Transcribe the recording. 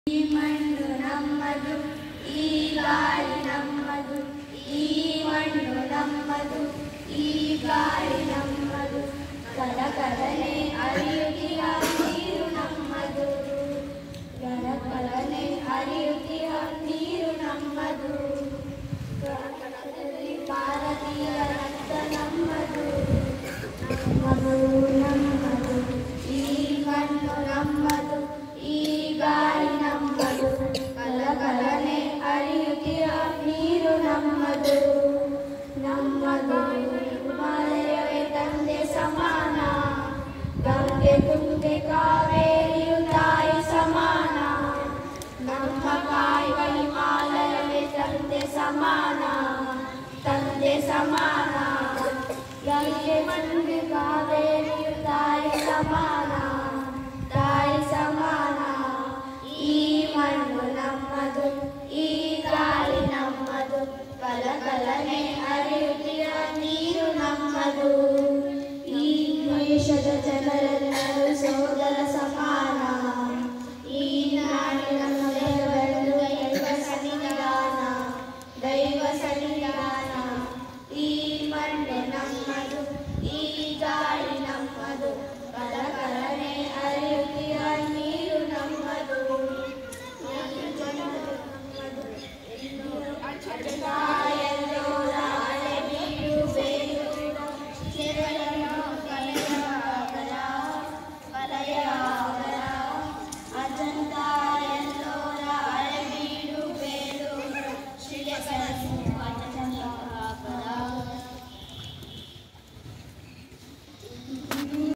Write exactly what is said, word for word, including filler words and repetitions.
ಈ ಮಣ್ಣು ನಮ್ಮದು, ಈ ಗಾಳಿ ನಮ್ಮದು, ಈ ಮಣ್ಣು ನಮ್ಮದು, ಈ ಗಾಳಿ ನಮ್ಮದು, ಕಲಕಲನೆ ಹರಿಯುತ್ತಿಹ ನೀರು ನಮ್ಮದು, ಕಲಕಲನೆ ಹರಿಯುತ್ತಿಹ ನೀರು ನಮ್ಮದು, ಭಾರತೀಯ ರಕ್ತ ನಮ್ಮದು, ನಮ್ಮದು ನಮ್ಮದು, ಈ ಮಣ್ಣು ನಮ್ಮದು, ಈ ಗಾಳಿ ನಮ್ಮದು, ಕಲಕಲನೆ ಹರಿಯುತ್ತಿಹ ನೀರು ನಮ್ಮದು, ನಮ್ಮದು ಹಿಮಾಲಯವೇ ತಂದೆ ಸಮಾನ, ಗಂಗೆ ತುಂಗೆ ಕಾವೇರಿಯು ತಾಯಿ ಸಮಾನ, ನಮ್ಮ ಕಾಯುವ ಹಿಮಾಲಯವೇ ತಂದೆ ಸಮಾನ, ತಂದೆ ಸಮಾನ, ಗಂಗೆ ತುಂಗೆ ಕಾವೇರಿಯು ತಾಯಿ ಸಮಾನ, ತಾಯಿ ಸಮಾನ, ಈ ಮಣ್ಣು ನಮ್ಮದು, ಈ ಗಾಳಿ ನಮ್ಮದು, ಕಲಕಲನೆ ಹರಿಯುತ್ತಿಹ ನೀರು ನಮ್ಮದು, ಈ ದೇಶದ ಜನರೆಲ್ಲರೂ ಸೋದರ ಸಮಾನ,